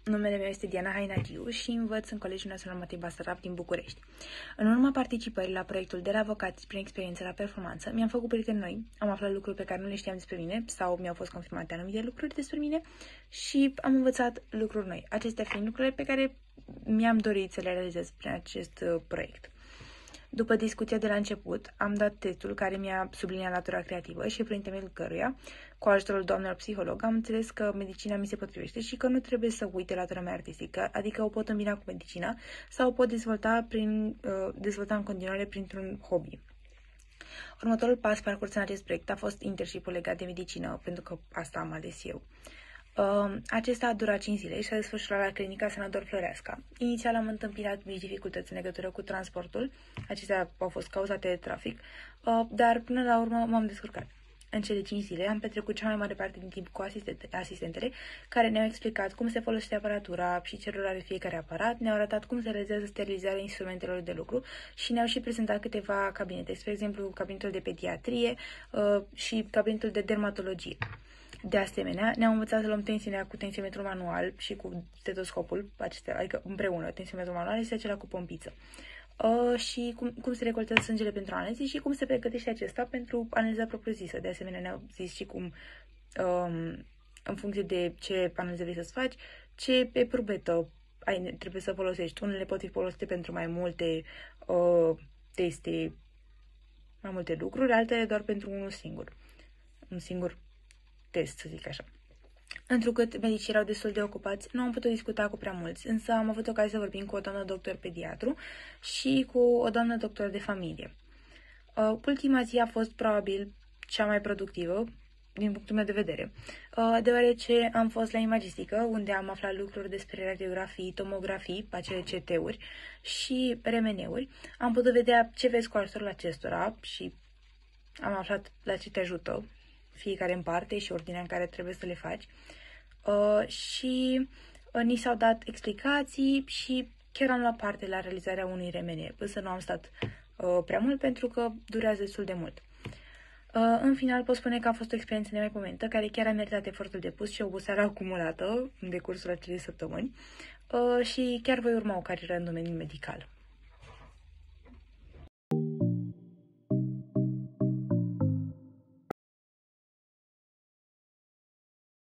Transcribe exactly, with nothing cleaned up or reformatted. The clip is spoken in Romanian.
Numele meu este Diana Hainagiu și învăț în Colegiul Național Matei Basarab din București. În urma participării la proiectul de la avocați prin experiență la performanță, mi-am făcut prieteni noi, am aflat lucruri pe care nu le știam despre mine sau mi-au fost confirmate anumite lucruri despre mine și am învățat lucruri noi. Acestea fiind lucrurile pe care mi-am dorit să le realizez prin acest uh, proiect. După discuția de la început, am dat testul care mi-a subliniat latura creativă și prin temeiul căruia, cu ajutorul doamnelor psiholog, am înțeles că medicina mi se potrivește și că nu trebuie să uite latura mea artistică, adică o pot îmbina cu medicina sau o pot dezvolta, prin, uh, dezvolta în continuare printr-un hobby. Următorul pas parcurs în acest proiect a fost internship-ul legat de medicină, pentru că asta am ales eu. Uh, acesta a durat cinci zile și s-a desfășurat la clinica Senador Floreasca. Inițial am întâmpinat mici dificultăți în legătură cu transportul, acestea au fost cauzate de trafic, uh, dar până la urmă m-am descurcat. În cele cinci zile am petrecut cea mai mare parte din timp cu asistente, asistentele care ne-au explicat cum se folosește aparatura și ce rol are fiecare aparat, ne-au arătat cum se realizează sterilizarea instrumentelor de lucru și ne-au și prezentat câteva cabinete, spre exemplu cabinetul de pediatrie uh, și cabinetul de dermatologie. De asemenea, ne-au învățat să luăm tensiunea cu tensiometrul manual și cu stetoscopul, acestea, adică împreună, tensiometrul manual este acela cu pompiță. Uh, și cum, cum se recoltează sângele pentru analize și cum se pregătește acesta pentru analiza propriu-zisă. De asemenea, ne-au zis și cum, um, în funcție de ce analize vrei să-ți faci, ce eprubetă ai, trebuie să folosești. Unele pot fi folosite pentru mai multe uh, teste, mai multe lucruri, altele doar pentru unul singur. Un singur test, să zic așa. Întrucât medicii erau destul de ocupați, nu am putut discuta cu prea mulți, însă am avut ocazia să vorbim cu o doamnă doctor pediatru și cu o doamnă doctor de familie. Uh, ultima zi a fost probabil cea mai productivă, din punctul meu de vedere, uh, deoarece am fost la imagistică, unde am aflat lucruri despre radiografii, tomografii, acele C T-uri și R M N-uri. Am putut vedea ce vezi cu ajutorul acestora și am aflat la ce te ajută fiecare în parte și ordinea în care trebuie să le faci. Uh, și uh, ni s-au dat explicații și chiar am luat parte la realizarea unui R M N, însă nu am stat uh, prea mult pentru că durează destul de mult. Uh, în final pot spune că a fost o experiență nemaipomenită care chiar a meritat efortul depus și oboseala acumulată în decursul acelei săptămâni uh, și chiar voi urma o carieră în domeniul medical.